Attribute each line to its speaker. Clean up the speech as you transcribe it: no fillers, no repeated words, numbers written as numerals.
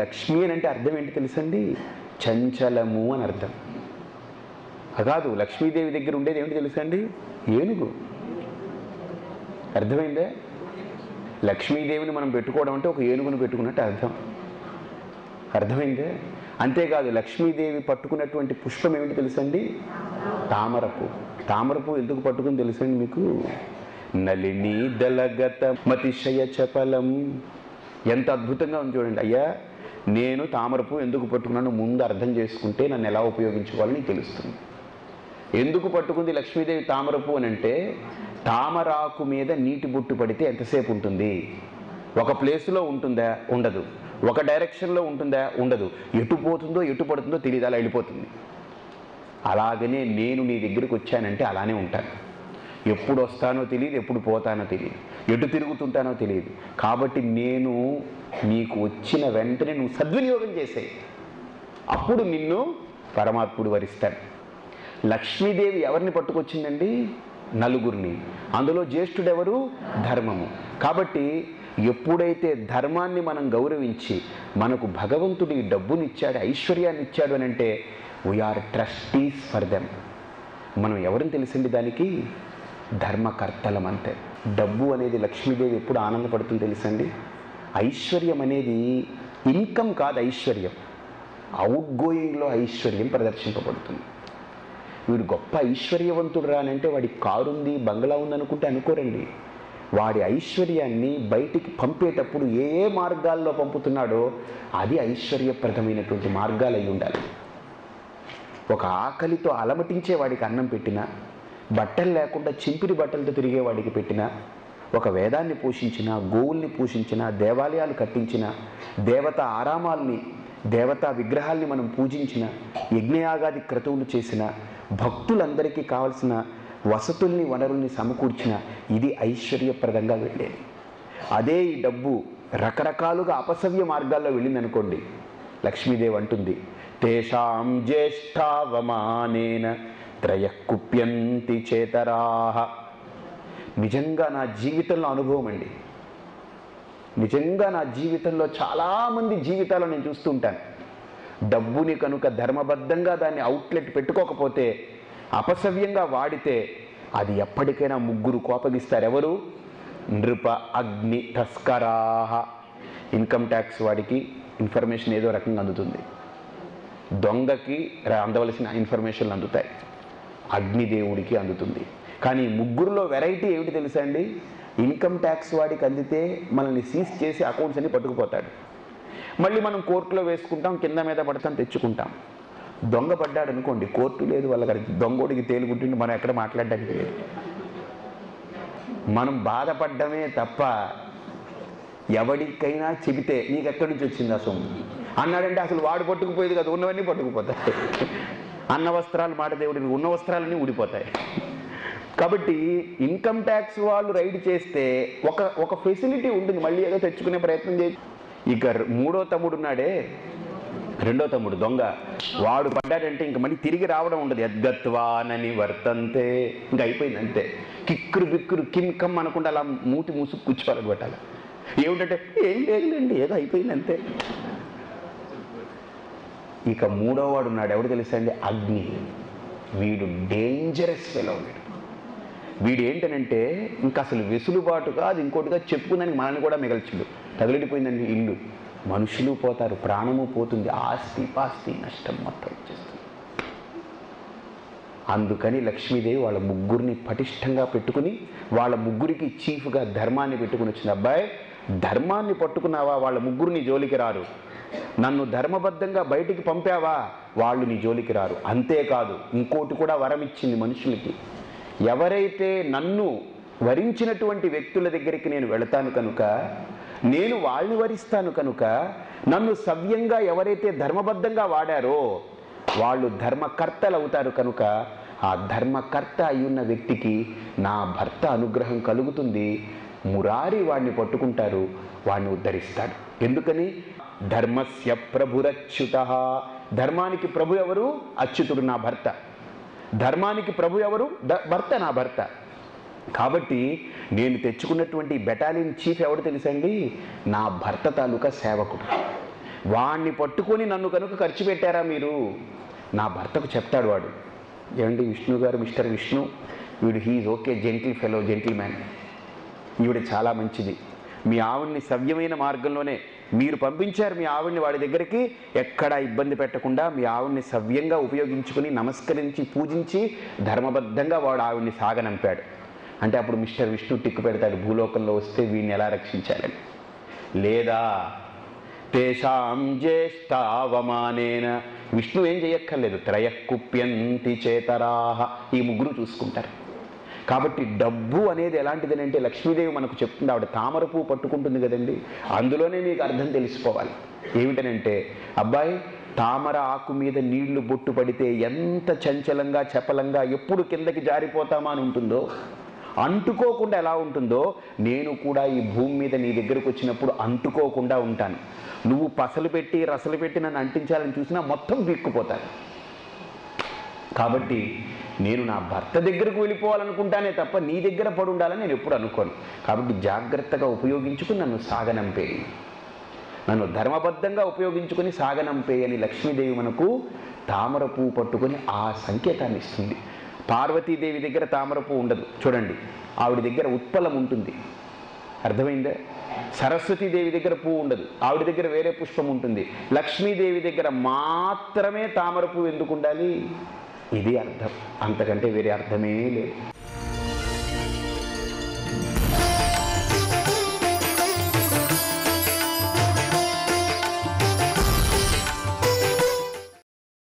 Speaker 1: లక్ష్మి అని అంటే అర్థం ఏంటి తెలుసండి? చంచలము అని అర్థం. కాదు, లక్ష్మీదేవి దగ్గర ఉండేది ఏమిటి తెలుసండి? ఏనుగు. అర్థమైందే? లక్ష్మీదేవిని మనం పెట్టుకోవడం అంటే ఒక ఏనుగును పెట్టుకున్నట్టు అర్థం. అర్థమైందే? అంతేకాదు, లక్ష్మీదేవి పట్టుకున్నటువంటి పుష్పం ఏమిటి తెలుసండి? తామరపు. తామరపు ఎందుకు పట్టుకుని తెలుసండి మీకు? నలిని దళగత మతిశయ చపలం. ఎంత అద్భుతంగా ఉంది చూడండి. అయ్యా, నేను తామరపు ఎందుకు పట్టుకున్నాను ముందు అర్థం చేసుకుంటే నన్ను ఎలా ఉపయోగించుకోవాలని తెలుస్తుంది. ఎందుకు పట్టుకుంది లక్ష్మీదేవి తామరపు అని అంటే, తామరాకు మీద నీటి బొట్టు పడితే ఎంతసేపు ఉంటుంది? ఒక ప్లేస్లో ఉంటుందా? ఉండదు. ఒక డైరెక్షన్లో ఉంటుందా? ఉండదు. ఎటు పోతుందో ఎటు పడుతుందో తెలియదు, అలా వెళ్ళిపోతుంది. అలాగనే నేను నీ దగ్గరికి వచ్చానంటే అలానే ఉంటాను. ఎప్పుడు వస్తానో తెలియదు, ఎప్పుడు పోతానో తెలియదు, ఎటు తిరుగుతుంటానో తెలియదు. కాబట్టి నేను నీకు వచ్చిన వెంటనే నువ్వు సద్వినియోగం చేసేయి, అప్పుడు నిన్ను పరమాత్ముడు వరిస్తాడు. లక్ష్మీదేవి ఎవరిని పట్టుకొచ్చిందండి? నలుగురిని. అందులో జ్యేష్ఠుడెవరు? ధర్మము. కాబట్టి ఎప్పుడైతే ధర్మాన్ని మనం గౌరవించి మనకు భగవంతుడు ఈ డబ్బునిచ్చాడు, ఐశ్వర్యాన్ని ఇచ్చాడు అని అంటే వీఆర్ ట్రస్టీస్ ఫర్ దెమ్. మనం ఎవరిని తెలిసింది దానికి? ధర్మకర్తలం అంతే. డబ్బు అనేది లక్ష్మీదేవి ఎప్పుడు ఆనందపడుతుంది తెలుసండి? ఐశ్వర్యం అనేది ఇన్కమ్ కాదు, ఐశ్వర్యం అవుట్ గోయింగ్లో ఐశ్వర్యం ప్రదర్శింపబడుతుంది. వీడు గొప్ప ఐశ్వర్యవంతుడు రానంటే వాడికి కారు ఉంది, బంగ్లా ఉంది అనుకుంటే అనుకోరండి. వాడి ఐశ్వర్యాన్ని బయటికి పంపేటప్పుడు ఏ ఏ మార్గాల్లో పంపుతున్నాడో అది ఐశ్వర్యప్రదమైనటువంటి మార్గాలు అయి ఉండాలి. ఒక ఆకలితో అలమటించే వాడికి అన్నం పెట్టినా, బట్టలు లేకుండా చింపిరి బట్టలతో తిరిగేవాడికి పెట్టిన, ఒక వేదాన్ని పోషించిన, గోవుల్ని పోషించిన, దేవాలయాలు కట్టించిన, దేవతా ఆరామాల్ని, దేవతా విగ్రహాల్ని మనం పూజించిన, యజ్ఞయాగాది క్రతువులు చేసిన, భక్తులందరికీ కావలసిన వసతుల్ని వనరుల్ని సమకూర్చిన, ఇది ఐశ్వర్యప్రదంగా వెళ్ళేది. అదే ఈ డబ్బు రకరకాలుగా అపసవ్య మార్గాల్లో వెళ్ళిందనుకోండి, లక్ష్మీదేవి అంటుంది, తేషాం జ్యేష్ఠావమానేన త్రయఃకుప్యంతి చేతరాః. నిజంగా నా జీవితంలో అనుభవం అండి. నిజంగా నా జీవితంలో చాలామంది జీవితాల్లో నేను చూస్తూ ఉంటాను. డబ్బుని కనుక ధర్మబద్ధంగా దాన్ని అవుట్లెట్ పెట్టుకోకపోతే, అపసవ్యంగా వాడితే అది ఎప్పటికైనా ముగ్గురు కోపగిస్తారు. ఎవరు? నృప అగ్ని తస్కరాః. ఇన్కమ్ ట్యాక్స్ వాడికి ఇన్ఫర్మేషన్ ఏదో రకంగా అందుతుంది, దొంగకి అందవలసిన ఇన్ఫర్మేషన్లు అందుతాయి, అగ్నిదేవుడికి అందుతుంది. కానీ ముగ్గురులో వెరైటీ ఏమిటి తెలుసా అండి? ఇన్కమ్ ట్యాక్స్ వాడికి అందితే మనల్ని సీజ్ చేసి అకౌంట్స్ అన్ని పట్టుకుపోతాడు. మళ్ళీ మనం కోర్టులో వేసుకుంటాం, కింద మీద పడతాం, తెచ్చుకుంటాం. దొంగ పడ్డాడు అనుకోండి, కోర్టు లేదు వాళ్ళకి, దొంగోడికి తేలుకుంటుంటే మనం ఎక్కడ మాట్లాడడానికి లేదు. మనం బాధపడ్డమే తప్ప ఎవరికైనా చెబితే నీకు ఎక్కడి నుంచి వచ్చింది ఆ సొమ్ము అన్నాడంటే అసలు వాడు పట్టుకుపోయేది కదా, ఉన్నవన్నీ పట్టుకుపోతాయి. అన్న వస్త్రాలు మాట దేవుడికి, ఉన్న వస్త్రాలన్నీ ఊడిపోతాయి. కాబట్టి ఇన్కమ్ ట్యాక్స్ వాళ్ళు రైడ్ చేస్తే ఒక ఫెసిలిటీ ఉంటుంది, మళ్ళీ ఏదో తెచ్చుకునే ప్రయత్నం చేసి. ఇక మూడో తమ్ముడు ఉన్నాడే, రెండో తమ్ముడు దొంగ, వాడు పడ్డాడంటే ఇంక మళ్ళీ తిరిగి రావడం ఉండదు. యద్గత్వానని వర్తంతే, ఇంక అయిపోయింది అంతే. కిక్కురు బిక్కురు కింకమ్ అనకుండా అలా మూతి మూసుకు కూర్చోవాలని పెట్టాలి. ఏమిటంటే ఏం లేదులేండి, ఏదో అయిపోయింది అంతే. ఇక మూడో వాడు ఉన్నాడు, ఎవడు తెలుసండి? అగ్ని. వీడు డేంజరస్ ఫెలో. వీడు ఏంటనంటే ఇంకా అసలు వెసులుబాటు కాదు, ఇంకోటిగా చెప్పుకుందానికి మనల్ని కూడా మిగల్చుడు. తగిలిడిపోయిందండి ఇల్లు, మనుషులు పోతారు, ప్రాణము పోతుంది, ఆస్తి పాస్తి నష్టం మొత్తం వచ్చేస్తుంది. అందుకని లక్ష్మీదేవి వాళ్ళ ముగ్గురిని పటిష్టంగా పెట్టుకుని, వాళ్ళ ముగ్గురికి చీఫ్గా ధర్మాన్ని పెట్టుకుని వచ్చింది. అబ్బాయి, ధర్మాన్ని పట్టుకున్నావా వాళ్ళ ముగ్గురు నీ జోలికి రారు, నన్ను ధర్మబద్ధంగా బయటికి పంపావా వాళ్ళు నీ జోలికి రారు. అంతేకాదు ఇంకోటి కూడా వరం ఇచ్చింది మనుషులకి, ఎవరైతే నన్ను వరించినటువంటి వ్యక్తుల దగ్గరికి నేను వెళతాను కనుక, నేను వాళ్ళని వరిస్తాను కనుక, నన్ను సవ్యంగా ఎవరైతే ధర్మబద్ధంగా వాడారో వాళ్ళు ధర్మకర్తలు అవుతారు కనుక, ఆ ధర్మకర్త అయ్యున్న వ్యక్తికి నా భర్త అనుగ్రహం కలుగుతుంది. మురారి వాడిని పట్టుకుంటారు, వాడిని ఉద్ధరిస్తాడు. ఎందుకని? ధర్మస్య ప్రభురచ్యుతః. ధర్మానికి ప్రభు ఎవరు? అచ్యుతుడు, నా భర్త. ధర్మానికి ప్రభు ఎవరు? భర్త, నా భర్త. కాబట్టి నేను తెచ్చుకున్నటువంటి బెటాలియన్ చీఫ్ ఎవడు తెలుసండి? నా భర్త తాలూకా సేవకుడు. వాణ్ణి పట్టుకొని నన్ను కనుక ఖర్చు పెట్టారా మీరు, నా భర్తకు చెప్తాడు వాడు, ఏమండి విష్ణు గారు, మిస్టర్ విష్ణు, వీడు హీఈ్ okay, gentle fellow, gentleman, ఈవిడ చాలా మంచిది, మీ ఆవిడ్ని సవ్యమైన మార్గంలోనే మీరు పంపించారు, మీ ఆవిడ్ని వాడి దగ్గరికి ఎక్కడా ఇబ్బంది పెట్టకుండా మీ ఆవిడ్ని సవ్యంగా ఉపయోగించుకుని నమస్కరించి పూజించి ధర్మబద్ధంగా వాడు ఆవిడ్ని సాగనంపాడు అంటే అప్పుడు మిస్టర్ విష్ణు టిక్కు పెడతాడు, భూలోకంలో వస్తే వీడిని ఎలా రక్షించాలని. లేదా తేషాం జ్యేష్ఠావమానేన, విష్ణు ఏం చేయక్కర్లేదు, త్రయకుప్యంతి చేతరాహ, ఈ ముగ్గురు చూసుకుంటారు. కాబట్టి డబ్బు అనేది ఎలాంటిదని అంటే లక్ష్మీదేవి మనకు చెప్తుంది, ఆవిడ తామర పువ్వు పట్టుకుంటుంది కదండి, అందులోనే మీకు అర్థం తెలిసిపోవాలి. ఏమిటనంటే అబ్బాయి, తామర ఆకు మీద నీళ్లు బొట్టు పడితే ఎంత చంచలంగా చపలంగా ఎప్పుడు కిందకి జారిపోతామా అని ఉంటుందో, అంటుకోకుండా ఎలా ఉంటుందో, నేను కూడా ఈ భూమి మీద నీ దగ్గరకు వచ్చినప్పుడు అంటుకోకుండా ఉంటాను. నువ్వు పసలు పెట్టి రసలు పెట్టి నన్ను అంటించాలని చూసినా మొత్తం పీక్కుపోతాను. కాబట్టి నేను నా భర్త దగ్గరకు వెళ్ళిపోవాలనుకుంటానే తప్ప నీ దగ్గర పడి ఉండాలని నేను ఎప్పుడు అనుకోను. కాబట్టి జాగ్రత్తగా ఉపయోగించుకుని నన్ను సాగనంపేయి, నన్ను ధర్మబద్ధంగా ఉపయోగించుకొని సాగనంపేయి అని లక్ష్మీదేవి మనకు తామర పువ్వు పట్టుకొని ఆ సంకేతాన్ని ఇస్తుంది. పార్వతీదేవి దగ్గర తామర పువ్వు ఉండదు చూడండి, ఆవిడ దగ్గర ఉత్పలం ఉంటుంది, అర్థమైందా? సరస్వతీదేవి దగ్గర పువ్వు ఉండదు, ఆవిడ దగ్గర వేరే పుష్పం ఉంటుంది. లక్ష్మీదేవి దగ్గర మాత్రమే తామర పువ్వు ఎందుకు ఉండాలి? ఇది అర్థం, అంతకంటే వేరే అర్థమే లేదు.